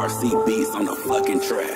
RC beats on the fucking track.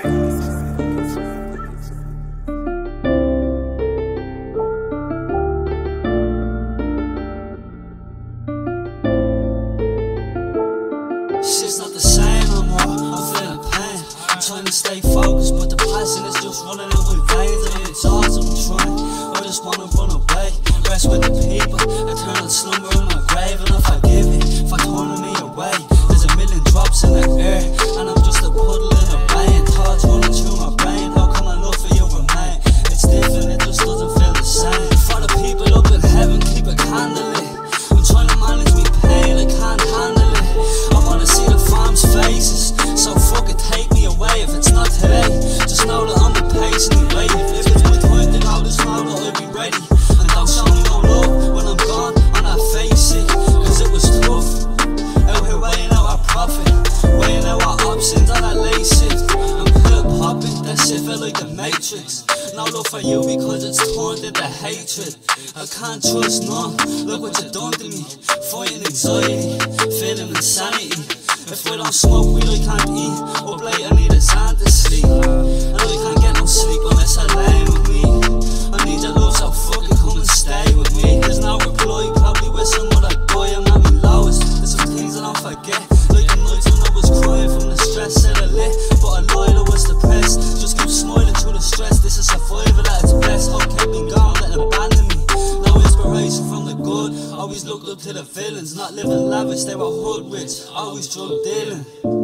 Shit's not the same no more, I'm feeling pain. I'm trying to stay focused, but the passion is just running out with veins. And I'm exhausted, I'm trying, I just wanna run away. Rest with the people, eternal slumber in my grave. And if I give it, for turning me away, there's a million drops in the air, and I'm just a puddle in a rain. Thoughts running through my brain, how come I love for you remain? It's different, it just doesn't feel the same. For the people up in heaven, keep a candle lit. I'm trying to manage me pain, I can't handle it. I wanna see the farm's faces, so fuck it, take me away if it's not today. Just know that I'm the patiently waiting. If it's my time to go, just know that I'll be ready. And don't show me no love when I'm gone, and I face it, cause it was tough. Out here weighing out our profit, weighing out our options on that late shift. I'm pill popping, that shit felt like the Matrix. No love for you because it's turned into hatred. I can't trust none, look what you done to me. Fighting anxiety, feeling insanity. If we don't smoke weed I can't eat, up late I need a sound to sleep. And I can't get no sleep unless I lay with me. I need your love, so fucking come and stay with me. There's no reply, probably with some other boy. I'm at my lowest, there's some things I don't forget. Like the nights when I was crying from the stress, said I lit, but I lied, I was depressed. Just keep smiling through the stress, this is survival at its best. Hope kept me gone, let abandon me. No inspiration from the good, always looked up to the villains. Not living lavish, they were hood rich, always drug dealing.